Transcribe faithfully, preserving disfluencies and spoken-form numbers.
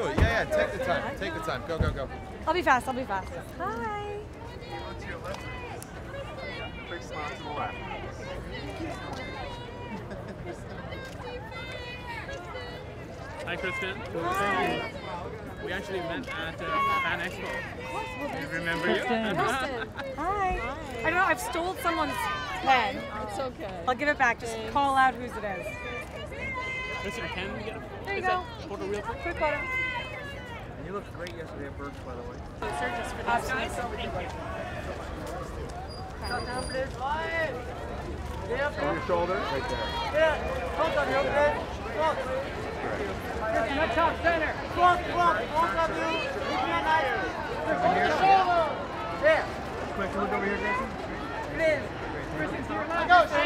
it. Yeah, yeah. Take the time. Take the time. Go, go, go. I'll be fast. I'll be fast. Hi. To your left. Big smile to the left. Hi, Kristen. Hi. We actually met at uh, Fan Expo. You remember Kristen. you? Kristen. Hi. I don't know. I've stole someone's pen. It's okay. I'll give it back. Just Thanks. call out whose it is. Kristen, can we get a There you is go. that photo real quick? Quick photo. You looked great yesterday at Burke's, by the way. Just for Awesome. these guys. Thank you. Over your shoulder. Right there. Up top center. Quick to look over here, Jason. It is. Kristen, to your left. Go,